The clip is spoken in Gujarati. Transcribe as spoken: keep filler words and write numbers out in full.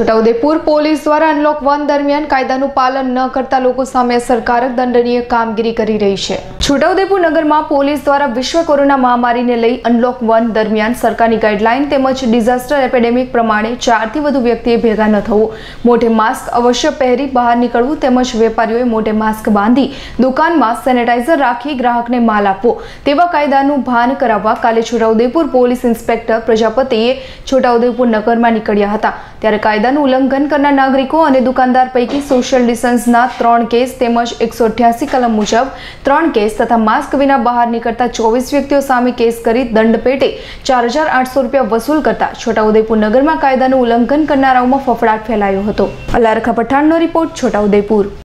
છોટાઉદેપુર પોલીસ દ્વારા અનલોક વન દરમિયાન કાયદાનું પાલન ન કરતા લોકો સામે અસરકારક દંડનીય કામગીરી કરી રહી છે। છોટાઉદેપુર નગરમાં પોલીસ દ્વારા વિશ્વ કોરોના મહામારીને લઈ અનલોક વન દરમિયાન સરકારની ગાઈડલાઈન તેમજ ડિઝાસ્ટર એપિડેમિક પ્રમાણે ચારથી વધુ વ્યક્તિએ ભેગા ન થવું, મોઢે માસ્ક અવશ્ય પહેરી બહાર નીકળવું તેમજ વેપારીઓએ મોઢે માસ્ક બાંધી દુકાનમાં સેનેટાઈઝર રાખી ગ્રાહકને માલ આપવો તેવા કાયદાનું ભાન કરાવવા કાલે છોટાઉદેપુર પોલીસ ઇન્સ્પેક્ટર પ્રજાપતિએ છોટાઉદેપુર નગરમાં નીકળ્યા હતા। ત્યારે કાયદાનું ઉલ્લંઘન કરનાર નાગરિકો અને દુકાનદાર પૈકી સોશિયલ ડિસ્ટન્સના ત્રણ કેસ તેમજ એકસો અઠ્યાસી કલમ મુજબ ત્રણ કેસ તથા માસ્ક વિના બહાર નીકળતા ચોવીસ વ્યક્તિઓ સામે કેસ કરી દંડ પેટે ચાર હજાર આઠસો રૂપિયા વસૂલ કરતા છોટાઉદેપુર નગરમાં કાયદાનું ઉલ્લંઘન કરનારાઓમાં ફફડાટ ફેલાયો હતો। અલારખા પઠાણનો રિપોર્ટ, છોટાઉદેપુર।